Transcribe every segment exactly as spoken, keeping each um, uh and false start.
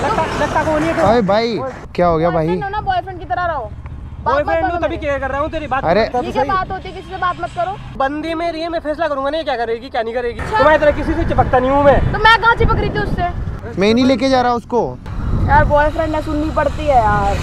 लगता कौन है? अरे भाई क्या हो गया भाई? ना बॉयफ्रेंड की तरह रहो। बॉयफ्रेंड हूँ तभी केयर कर रहा हूँ तेरी बात। अरे ये क्या बात होती है? किसी से बात मत करो। बंदी मेरी है, मैं फैसला करूंगा नहीं क्या करेगी क्या नहीं करेगी। तुम्हारी तरह किसी से चिपकता नहीं हूँ मैं। तो मैं कहाँ चिपक रही थी उससे? मैं नहीं लेके जा रहा उसको यार बॉयफ्रेंड है, सुननी पड़ती है यार।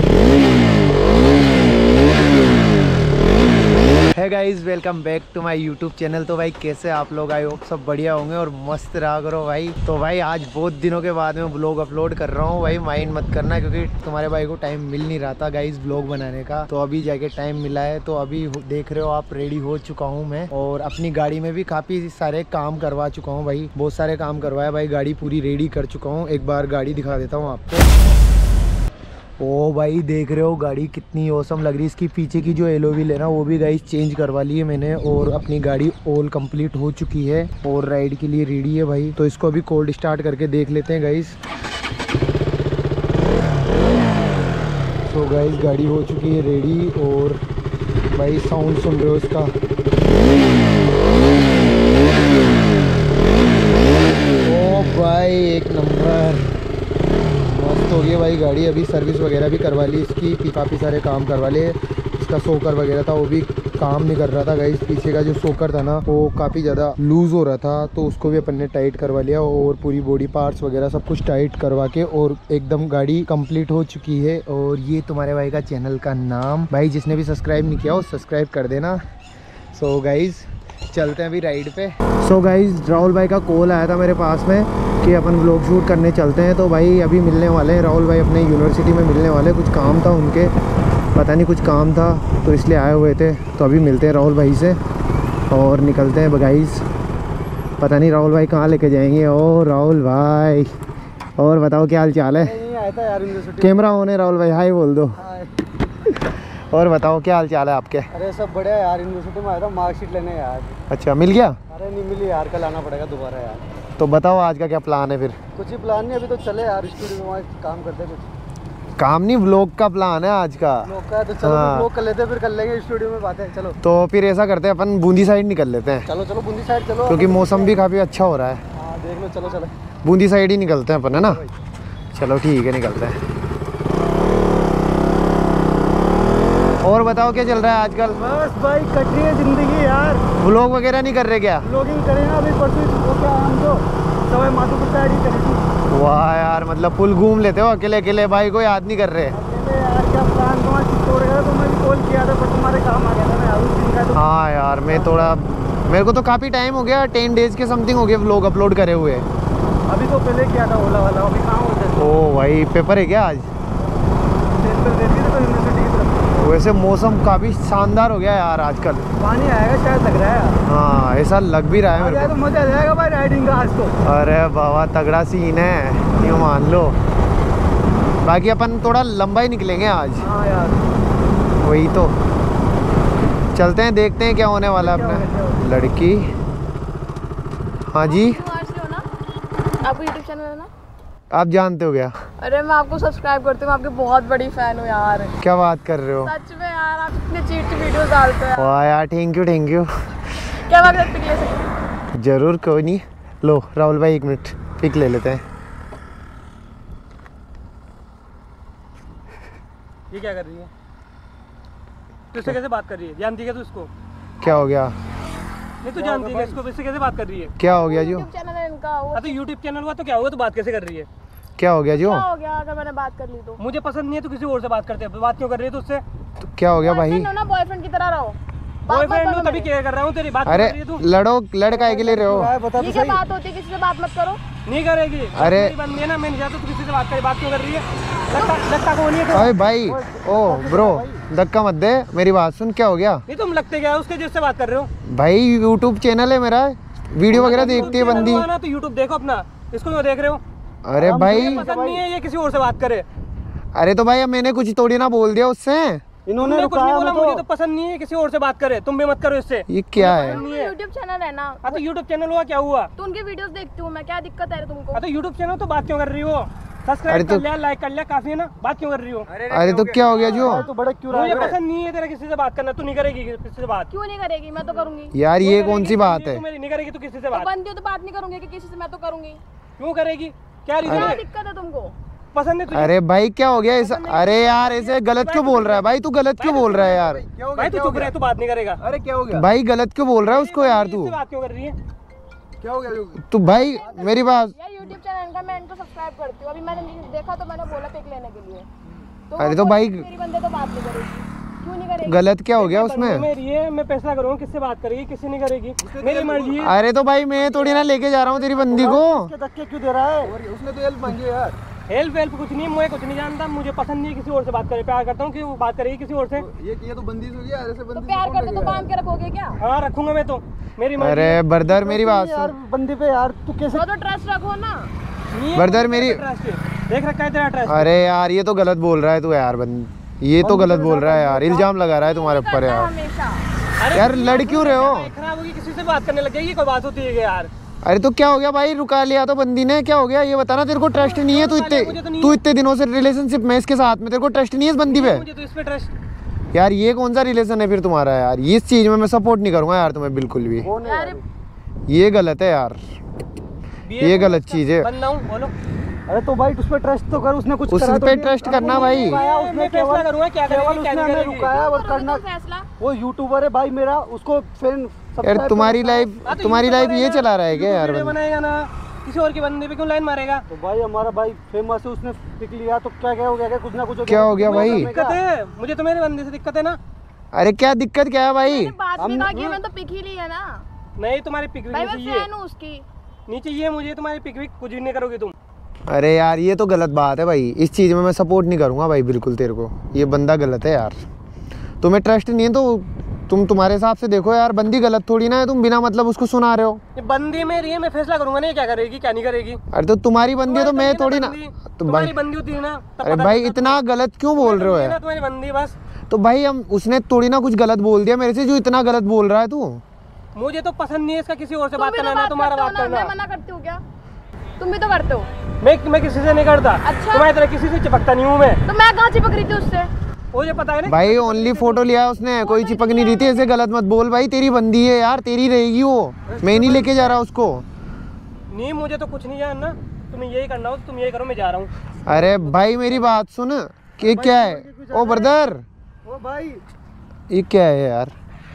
Hey guys, welcome back to my YouTube channel. तो भाई कैसे आप लोग? आई होप सब बढ़िया होंगे और मस्त रहा करो भाई। तो भाई आज बहुत दिनों के बाद मैं ब्लॉग अपलोड कर रहा हूँ भाई, माइंड मत करना क्योंकि तुम्हारे भाई को टाइम मिल नहीं रहा था गाइज ब्लॉग बनाने का। तो अभी जाके टाइम मिला है, तो अभी देख रहे हो आप रेडी हो चुका हूँ मैं, और अपनी गाड़ी में भी काफ़ी सारे काम करवा चुका हूँ भाई, बहुत सारे काम करवाया भाई, गाड़ी पूरी रेडी कर चुका हूँ। एक बार गाड़ी दिखा देता हूँ आपको। ओ भाई देख रहे हो गाड़ी कितनी औसम लग रही है। इसकी पीछे की जो एलो व्हील है ना वो भी गाइस चेंज करवा ली है मैंने, और अपनी गाड़ी ऑल कंप्लीट हो चुकी है और राइड के लिए रेडी है भाई। तो इसको अभी कोल्ड स्टार्ट करके देख लेते हैं गाइस। तो गाइस गाड़ी हो चुकी है रेडी, और भाई साउंड सुन रहे हो इसका। ओ भाई एक नंबर मस्त हो गई भाई गाड़ी। अभी सर्विस वगैरह भी करवा ली इसकी, काफ़ी सारे काम करवा लिए। इसका सोकर वगैरह था वो भी काम नहीं कर रहा था गाइस। पीछे का जो सोकर था ना वो काफ़ी ज़्यादा लूज़ हो रहा था, तो उसको भी अपन ने टाइट करवा लिया, और पूरी बॉडी पार्ट्स वगैरह सब कुछ टाइट करवा के और एकदम गाड़ी कंप्लीट हो चुकी है। और ये तुम्हारे भाई का चैनल का नाम भाई, जिसने भी सब्सक्राइब नहीं किया वो सब्सक्राइब कर देना। सो गाइज़ चलते हैं अभी राइड पे। सो गाइज़ राहुल भाई का कॉल आया था मेरे पास में कि अपन व्लॉग शूट करने चलते हैं। तो भाई अभी मिलने वाले हैं राहुल भाई, अपने यूनिवर्सिटी में मिलने वाले। कुछ काम था उनके, पता नहीं कुछ काम था तो इसलिए आए हुए थे। तो अभी मिलते हैं राहुल भाई से और निकलते हैं गाइस। पता नहीं राहुल भाई कहाँ लेके जाएंगे। और राहुल भाई और बताओ क्या हाल चाल है? कैमरा ऑन है राहुल भाई, हाय बोल दो। और बताओ क्या हाल चाल है आपके? अरे सब बढ़िया यार, यूनिवर्सिटी में आया था मार्कशीट लेने यार। अच्छा मिल गया? अरे नहीं मिली यार, कल आना पड़ेगा दोबारा यार। तो बताओ आज का क्या प्लान है फिर? कुछ ही प्लान नहीं, अभी तो चले यार स्टूडियो में काम करते। कुछ काम नहीं, व्लॉग का प्लान है आज का। व्लॉग का तो चलो हाँ। व्लॉग कर लेते हैं, फिर कर लेंगे स्टूडियो में बातें। चलो तो फिर ऐसा करते हैं अपन बूंदी साइड निकल लेते हैं। चलो चलो बूंदी साइड चलो, क्योंकि मौसम भी काफ़ी अच्छा हो रहा है। हाँ देख लो, चलो चलो बूंदी साइड ही निकलते हैं अपन, है ना? चलो ठीक है निकलते हैं। और बताओ क्या चल रहा है आजकल? बस भाई कट रही है जिंदगी यार। व्लॉग वगैरह नहीं कर रहे क्या? व्लॉगिंग करेंगे अभी परसों, वो क्या हम तो सवाई माधोपुर साइड ही करेंगे। वाह यार, मतलब फुल घूम लेते हो अकेले अकेले, भाई को याद नहीं कर रहे? अकेले यार क्या प्लान तुम्हारा शिफ्ट हो गया, तो मैं भी कॉल किया था पर तुम्हारे काम आ गया था ना उस दिन का। तो हाँ यार मैं थोड़ा, मेरे को तो काफ़ी टाइम हो गया, टेन डेज़ के समथिंग हो गए व्लॉग अपलोड करे हुए। अभी तो पहले किया था ओला वाला, अभी कहाँ होते? ओ भाई पेपर है क्या आज? पेपर दे दिए थे यूनिवर्सिटी की तरफ। वैसे मौसम काफ़ी शानदार हो गया यार आजकल। पानी आएगा शायद, लग रहा है यार। हाँ ऐसा लग भी रहा है मेरे तो मजा आ जाएगा भाई राइडिंग का आज तो। को। अरे बाबा तगड़ा सीन है, यूँ मान लो। बाकी अपन थोड़ा लंबा ही निकलेंगे आज। हाँ यार वही तो, चलते हैं देखते हैं क्या होने वाला है अपने। लड़की हाँ जी, आपको यूट्यूब चैनल है ना? आप जानते हो क्या? अरे मैं आपको सब्सक्राइब करती हूँ, आपकी बहुत बड़ी फैन हूँ यार। क्या बात कर रहे हो? सच में यार, आप इतने चीट वीडियोस डालते हैं। वाह यार थैंक यू थैंक यू। क्या बात करते ले सकते? जरूर, कोई नहीं। लो राहुल भाई एक मिनट पिक ले लेते हैं। ये क्या कर रही है? तुझसे कैसे बात कर रही है? जानती है तू इसको? क्या हो गया? नहीं तू जानती है इसको, इससे कैसे बात कर रही है? क्या हो गया जो? यूट्यूब चैनल है इनका। वो तो यूट्यूब चैनल हुआ तो क्या हुआ, तो बात कैसे कर रही है? क्या हो गया जो? क्या हो गया अगर मैंने बात कर ली तो? मुझे पसंद नहीं है, तो किसी और से बात करते हैं, बात क्यों कर रही है तुझसे? तो क्या हो गया भाई? बॉयफ्रेंड हो ना, बॉयफ्रेंड की तरह रहो। बॉयफ्रेंड हूँ तभी केयर कर रहा हूँ तेरी बात। अरे कर रही है तू? लड़ो, लड़का के लिए रहो। ये क्या बात होती है? किसी से बात मत करो। नहीं करेगी। अरे मेरी बंदी है ना, मैं नहीं चाहता तू किसी से बात करे, बात क्यों कर रही है? लगता लगता कौन है? अरे भाई ओ ब्रो धक्का मत दे, मेरी बात सुन। क्या हो गया? नहीं तुम लगते क्या उसके जिससे बात कर रहे हो? भाई यूट्यूब चैनल है मेरा, वीडियो वगैरह देखती है बंदी। ना तो यूट्यूब देखो अपना, इसको क्यों देख रहे हो? अरे भाई पसंद नहीं है ये किसी और से बात करे। अरे तो भाई अब मैंने कुछ थोड़ी ना बोल दिया उससे। इन्होंने कुछ नहीं बोला, मुझे तो पसंद नहीं है किसी और से बात करे, तुम भी मत करो इससे। ये क्या है? यूट्यूब चैनल है ना? हाँ तो यूट्यूब चैनल हुआ क्या हुआ? तो उनके वीडियोस देखती हूँ मैं, क्या दिक्कत है तुमको? हाँ तो यूट्यूब चैनल तो बात क्यों कर रही हो? सब्सक्राइब कर लिया, लाइक कर लिया, काफी है ना, बात क्यों कर रही हो? अरे तो क्या हो गया जो? तो बड़ा क्यों रहा है? मुझे पसंद नहीं है तेरा किसी से बात करना, तू नहीं करेगी किसी से बात? क्यों नहीं करेगी? मैं तो करूंगी यार ये कौन सी बात है? तू मेरी नहीं करेगी तो किसी से बात? बंदी हो तो बात नहीं करूंगी कि किसी से, मैं तो करूंगी। क्यों करेगी? क्या रीजन क्या है? दिक्कत है तुमको? पसंद है तुझे? अरे भाई क्या हो गया ऐसा? अरे यार ऐसे गलत क्यों बोल रहा है भाई? तू गलत क्यों बोल रहा है यार? भाई तू चुप रहे, तू बात नहीं करेगा। अरे क्या हो गया भाई गलत क्यों बोल रहा है उसको यार तू? इससे बात क्यों कर रही है? क्या हो गया? तू भाई मेरी बात। यार यूट्यूब चैनल का मैं इनको सब्सक्राइब करती हूँ। अभी मैंने देखा तो मैंने बोला पिक लेने के लिए। तो अरे वो तो भाई मेरी बंदे तो बात नहीं करेगी, क्यों नहीं करेगी? गलत क्या हो गया उसमें? मेरी है, मैं फैसला करूंगा किससे बात करेगी किससे नहीं करेगी, मेरी मर्जी है। अरे तो भाई मैं थोड़ी ना लेके जा रहा हूँ तेरी बंदी को। धक्के क्यों दे रहा है? और उसने तो हेल्प मांगी है यार। हेल्प वेल्प कुछ नहीं, मैं कुछ नहीं जानता, मुझे पसंद नहीं किसी और से बात करे। प्यार करता हूँ कि वो बात करेगी किसी और से। ये ये तो बंदिश हो गया यार, ऐसे तो बंदिश प्यार कौन करते तो करेगा? बांध के रखोगे क्या? हाँ रखूंगा मैं तो, मेरी मर्जी अरे है। ब्रदर मेरी बात यार सुन। बंदी पे यार तू कैसे तो ट्रस्ट रखो ना। नहीं है ब्रदर मुझे मेरी- ट्रस्ट है। देख रखा है तेरा ट्रस्ट। अरे यार ये तो गलत बोल रहा है तू यार। बंद ये तो गलत बोल रहा है यार, इल्जाम लगा रहा है तुम्हारे ऊपर करता है यार। हमेशा। अरे यार लड़ क्यों रहे हो? खराब होगी, किसी से बात करने लग जाएगी, कोई बात होती है क्या यार? अरे तो क्या हो गया भाई? रुका लिया तो बंदी ने, क्या हो गया ये बताना। तेरे को ट्रस्ट नहीं है? तू मुझे तो इतने नहीं तू इतने दिनों से रिलेशनशिप में इसके साथ में, तेरे को ट्रस्ट नहीं है इस बंदी पे? मुझे तो इस पे ट्रस्ट। यार ये कौन सा रिलेशन है फिर तुम्हारा यार? ये इस चीज में मैं सपोर्ट नहीं करूंगा यार तुम्हें बिल्कुल भी। यार ये गलत है यार, ये गलत चीज है। बंदा हूँ बोलो। अरे तो भाई उस पर ट्रस्ट तो कर, उसने कुछ उस करा तो पे नहीं। ट्रस्ट करना भाई। उसने फैसला करूंगा क्या केवल करेगी क्या उसने नहीं हमें करेगी। रुकाया और करोगे करना। तो फैसला। वो यूट्यूबर है भाई मेरा, उसको फिर यार तुम्हारी लाइफ हाँ तो तुम्हारी यूट्यूब लाइफ ये बनाएगा, चला रहा है क्या यार? वीडियो बंदा? बनाएगा ना, किसी और के बंदे पे क्यों लाइन मारेगा? तो भाई हमारा भाई फेमस है, उसने पिक लिया तो क्या क्या हो गया? क्या कुछ ना कुछ क्या हो गया भाई? दिक्कत है मुझे तो, मेरे बंदे से दिक्कत है ना। अरे क्या दिक्कत क्या है भाई? मैंने बात भी कहा कि मैंने तो पिक ही ली है ना। नहीं तुम्हारी पिक भी भाई नहीं मैं चाहिए, फैन हूँ उसकी। नहीं चाहिए मुझे तुम्हारी पिक भी, कुछ भी नहीं करोगे तुम। अरे यार ये तो गलत बात है भाई, इस चीज़ में मैं सपोर्ट नहीं करूंगा भाई बिल्कुल तेरे को। ये बंदा गलत है यार, तुम्हें ट्रस्ट नहीं है तो तुम तुम्हारे हिसाब से देखो यार। बंदी गलत थोड़ी ना है, तुम बिना मतलब उसको सुना रहे हो। ये बंदी मेरी है, मैं फैसला करूंगा नहीं क्या करेगी क्या नहीं करेगी। अरे तो तुम्हारी बंदी है तो मैं थोड़ी ना। तो तुम्हारी भाई बंदी होती है ना तब अरे पता भाई चलता इतना गलत क्यों बोल रहे हो है ना यार? तुम्हारी बंदी बस। तो भाई हम उसने थोड़ी ना कुछ गलत बोल दिया मेरे से जो इतना गलत बोल रहा है तू। मुझे तो पसंद नहीं है इसका किसी और से तुम बात भी तो करना ना, बात तुम्हारा करते हो बात ना, मैं करना। मना करती हूँ क्या? तुम भी तो करते हो। मैं मैं किसी से नहीं करता। अच्छा। तुम्हारी तरह किसी से चिपकता नहीं हूँ मैं। तो मैं कहाँ चिपक रही थी उससे? मुझे पता है ना। भाई ओनली फोटो लिया उसने, कोई चिपक नहीं रही थी। ऐसे गलत मत बोल भाई, तेरी बंदी है यार, तेरी रहेगी वो, मैं नहीं लेके जा रहा उसको। नहीं मुझे तो कुछ नहीं जानना, तुम्हें यही करना हो तो तुम यही करो, मैं जा रहा हूँ। अरे भाई मेरी बात सुन, कि क्या है ओ ब्रदर, ओ भाई ये क्या है यार?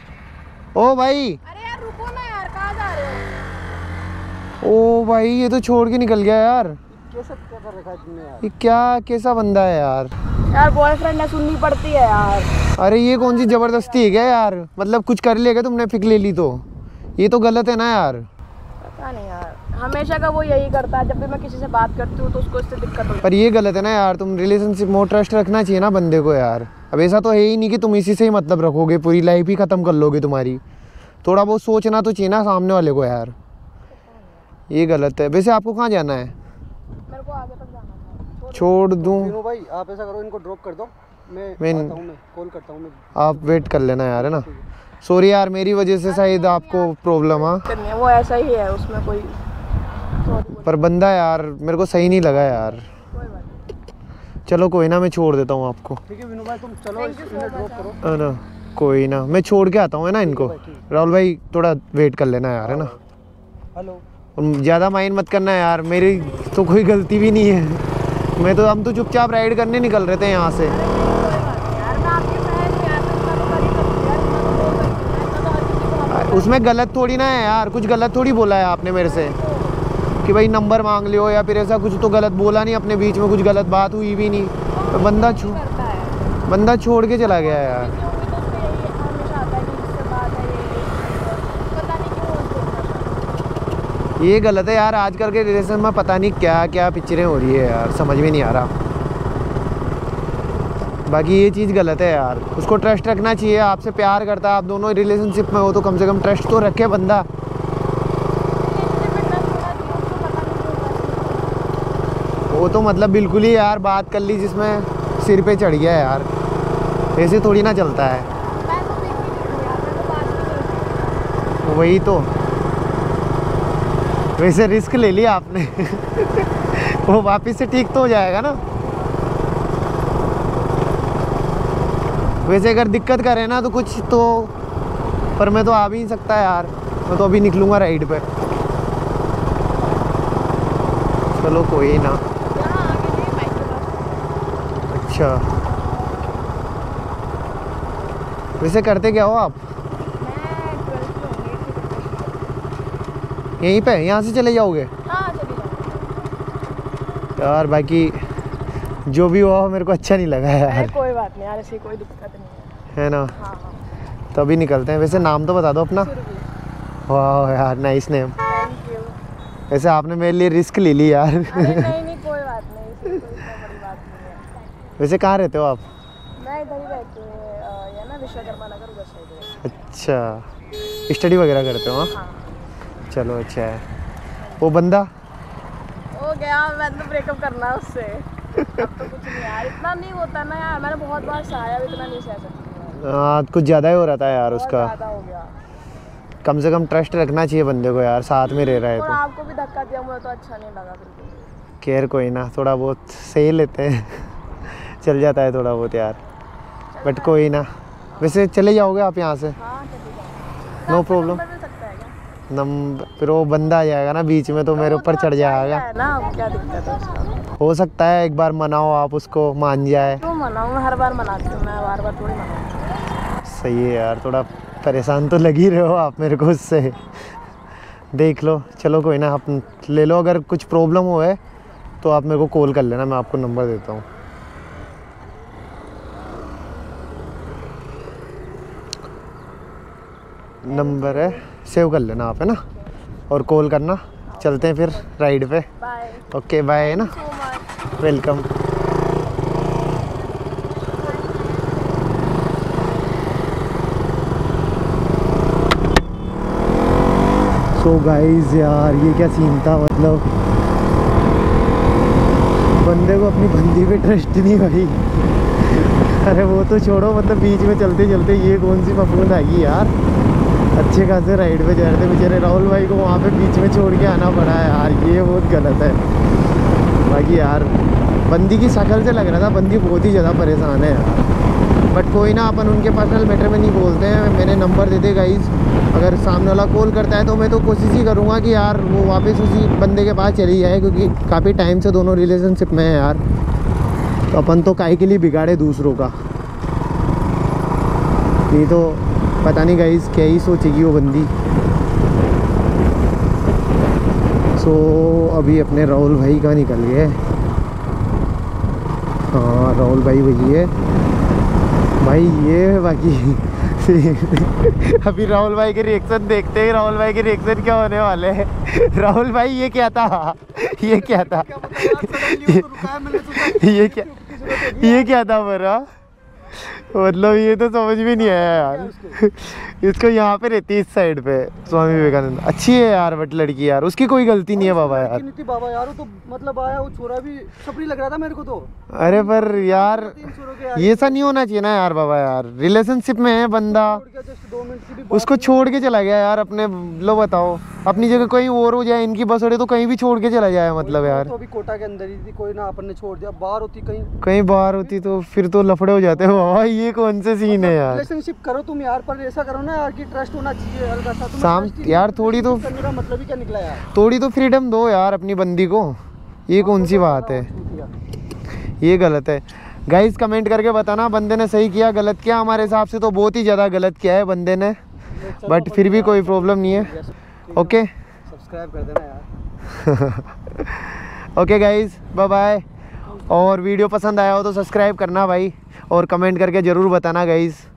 ओ भाई, अरे यार रुको ना यार, कहाँ जा रहे हो? ओ भाई ये तो छोड़ के निकल गया यार। कैसा क्या कर रखा है तुमने यार? ये क्या कैसा बंदा है यार? यार बॉयफ्रेंड है, सुननी पड़ती है यार। अरे ये कौन सी जबरदस्ती है क्या यार? मतलब कुछ कर लेगा तुमने, पिक ले ली तो ये तो गलत है ना यार। पता नहीं यार, हमेशा का वो यही करता है। जब भी मैं किसी से बात करती हूँ तो उसको इससे दिक्कत होती पर ये गलत है ना यार, तुम रिलेशनशिप में ट्रस्ट रखना चाहिए ना बंदे को यार। अब ऐसा तो है ही नहीं कि तुम इसी से ही मतलब रखोगे, पूरी लाइफ ही ख़त्म कर लोगे तुम्हारी। थोड़ा बहुत सोचना तो चाहिए ना सामने वाले को यार, ये गलत है। वैसे आपको कहाँ जाना है? है। मेरे को आगे तक जाना था। छोड़ दूँ? तीनों भाई आप ऐसा करो, इनको ड्रॉप कर दो, मैं मैं- आता हूँ, मैं कॉल करता हूँ मैं। आप वेट कर लेना यार, है ना? सॉरी यार, मेरी वजह से शायद आपको प्रॉब्लम। हाँ करनी है, वो ऐसा ही है, उसमें कोई पर बंदा यार मेरे को सही नहीं लगा यार। कोई बात नहीं। चलो कोई ना, मैं छोड़ देता हूँ आपको, ठीक है विनू भाई, तुम चलो इन्हें ड्रॉप करो। है ना? कोई ना, मैं छोड़ के आता हूँ, है ना इनको। राहुल भाई थोड़ा वेट कर लेना यार, है ना? हेलो। ज़्यादा माइंड मत करना यार, मेरी तो कोई गलती भी नहीं है। मैं तो हम तो चुपचाप राइड करने निकल रहे थे यहाँ से। यार मैं आपके फैन हूँ यार, मैं इतना तो कर ही सकती हूँ यार, इतना तो बोल सकती हूँ, इतना तो हर किसी को हम- उसमें गलत थोड़ी ना है यार, कुछ गलत थोड़ी बोला है आपने मेरे से कि भाई नंबर मांग लियो या फिर ऐसा कुछ तो गलत बोला नहीं। अपने बीच में कुछ गलत बात हुई भी नहीं, तो बंदा छो करता है। बंदा छोड़ के चला गया यार। किसी होंगे तो उसको यही हमेशा आता है कि इससे बात है, ये ये पता नहीं क्यों उसको इतना शौक। ये गलत है यार, आजकल के रिलेशन में पता नहीं क्या क्या पिक्चरें हो रही है यार, समझ में नहीं आ रहा। बाकी ये चीज़ गलत है यार, उसको ट्रस्ट रखना चाहिए। आपसे प्यार करता है, आप दोनों रिलेशनशिप में हो तो कम से कम ट्रस्ट तो रखे बंदा। वो तो मतलब बिल्कुल ही यार बात कर ली जिसमें सिर पे चढ़ गया यार, ऐसे थोड़ी ना चलता है। मैं तो देख ही नहीं हूँ यार, मैं तो बात नहीं करती। वही तो, वैसे रिस्क ले लिया आपने। वो वापस से ठीक तो हो जाएगा ना? वैसे अगर दिक्कत करे ना तो कुछ तो, पर मैं तो आ भी नहीं सकता यार, मैं तो अभी निकलूँगा राइड पे। चलो कोई ना, यहाँ आगे नहीं, बाइक के अच्छा, वैसे करते क्या हो आप? मैं ट्वेल्थ में होंगी, एट्थ की प्रिपरेशन। यहीं पे, यहाँ से चले जाओगे? हाँ चली जाऊँगी। यार बाकी जो भी हुआ मेरे को अच्छा नहीं लगा अरे यार, कोई बात नहीं यार, ऐसी कोई दिक्कत नहीं है। है ना? हाँ हाँ। तभी निकलते हैं। वैसे नाम तो बता दो अपना। सुरभि। वाह यार, नाइस नेम। Thank you. वैसे आपने मेरे लिए रिस्क ले ली यार। अरे नहीं नहीं कोई बात नहीं, इसमें कोई इतना बड़ी बात नहीं है। वैसे कहाँ रहते हो आप? मैं इधर ही रहती हूँ, अ, ये ना विश्वकर्मा नगर उधर साइड है। अच्छा, स्टडी वगैरह करते हो? हाँ, हाँ। चलो अच्छा है। वो बंदा हो गया, मैं तो ब्रेकअप करना है उससे। अब तो कुछ नहीं यार, इतना नहीं होता ना यार, मैंने बहुत बार सहाया, अब इतना नहीं सह सकती मैं। हाँ, कुछ ज़्यादा ही हो रहा था यार बहुत उसका। ज़्यादा हो गया। कम से कम ट्रस्ट रखना चाहिए बंदे को यार, साथ में रह रहा है और तो। आपको भी धक्का दिया, मुझे तो अच्छा नहीं लगा बिल्कुल। केयर कोई ना, थोड़ा बहुत सही लेते हैं। चल जाता है थोड़ा बहुत यार, बट कोई ना। वैसे चले जाओगे आप यहाँ से? हाँ चली जाओ। नो आपका प्रॉब्लम। नंबर मिल सकता है क्या? नंबर फिर वो बंदा आ जाएगा ना बीच में, तो मेरे वो ऊपर तो चढ़ अच्छा ही जाएगा। है ना, अब क्या दिक्कत है उसका? हो सकता है एक बार मनाओ आप उसको, मान जाए। क्यों मनाऊँ, मैं हर बार मनाती हूँ, मैं बार बार थोड़ी मनाऊँ। सही है यार, थोड़ा परेशान तो लग ही रहे हो आप मेरे को उससे। देख लो, चलो कोई ना, आप ले लो। अगर कुछ प्रॉब्लम हो है तो आप मेरे को कॉल कर लेना, मैं आपको नंबर देता हूँ। नंबर है, सेव कर लेना आप, है ना? और कॉल करना। चलते हैं फिर राइड पे। बाय। ओके बाय, है ना? So much. Welcome. So guys यार, ये क्या सीन था, मतलब बंदे को अपनी बंदी पे ट्रस्ट नहीं भाई। अरे वो तो छोड़ो, मतलब बीच में चलते चलते ये कौन सी मफून आ गई यार। अच्छे खासे राइड पे जा रहे थे बेचारे, राहुल भाई को वहाँ पे बीच में छोड़ के आना पड़ा है यार, ये बहुत गलत है। बाकी यार बंदी की शक्ल से लग रहा था बंदी बहुत ही ज़्यादा परेशान है यार, बट कोई ना, अपन उनके पर्सनल मैटर में नहीं बोलते हैं। मैंने नंबर दे दे गाइस, अगर सामने वाला कॉल करता है तो मैं तो कोशिश ही करूँगा कि यार वो वापस उसी बंदे के पास चली जाए, क्योंकि काफ़ी टाइम से दोनों रिलेशनशिप में है यार। तो अपन तो काहे के लिए बिगाड़े दूसरों का, नहीं तो पता नहीं गाइस क्या ही सोचेगी वो बंदी। सो अभी अपने राहुल भाई का निकल गए। हाँ राहुल भाई वही है भाई, ये बाकी अभी राहुल भाई के रिएक्शन देखते हैं, राहुल भाई के रिएक्शन क्या होने वाले हैं। राहुल भाई ये क्या था, ये क्या था, ये क्या ये क्या था मेरा, मतलब ये तो समझ में नहीं आया यार। इसको यहाँ पे रहती है इस साइड पे, स्वामी विवेकानंद। अच्छी है यार बट लड़की यार, उसकी कोई गलती नहीं है बाबा यार। नहीं थी बाबा यार, वो तो मतलब आया, वो छोरा भी सपरी लग रहा था मेरे को तो। अरे पर यार ये ऐसा नहीं होना चाहिए ना यार बाबा यार, रिलेशनशिप में है बंदा, जस्ट दो मिनट की भी उसको छोड़ के चला गया यार अपने। लो बताओ, अपनी जगह कहीं और हो जाए, इनकी बस अड़े तो कहीं भी छोड़ के चला जाए, मतलब यार। तो अभी कोटा के अंदर ही थी, कोई ना अपन ने छोड़ दिया, बाहर होती कहीं कहीं बाहर होती तो फिर तो लफड़े हो जाते हैं बाबा। ये कौन से सीन है यार। रिलेशनशिप करो तुम यार, पर ऐसा करो ना यार कि ट्रस्ट होना चाहिए हल्का सा। तुम्हें साम trust ही यार नहीं, थोड़ी तो करने का मतलब ही क्या निकला यार। थोड़ी तो फ्रीडम दो यार अपनी बंदी को, ये कौन सी बात है, ये गलत है। गाइस कमेंट करके बताना बंदे ने सही किया गलत किया। हमारे हिसाब से तो बहुत ही ज़्यादा गलत किया है बंदे ने, बट फिर भी कोई प्रॉब्लम नहीं है। ओके सब्सक्राइब कर देना यार। Okay guys bye bye. और वीडियो पसंद आया हो तो सब्सक्राइब करना भाई, और कमेंट करके ज़रूर बताना गाइस।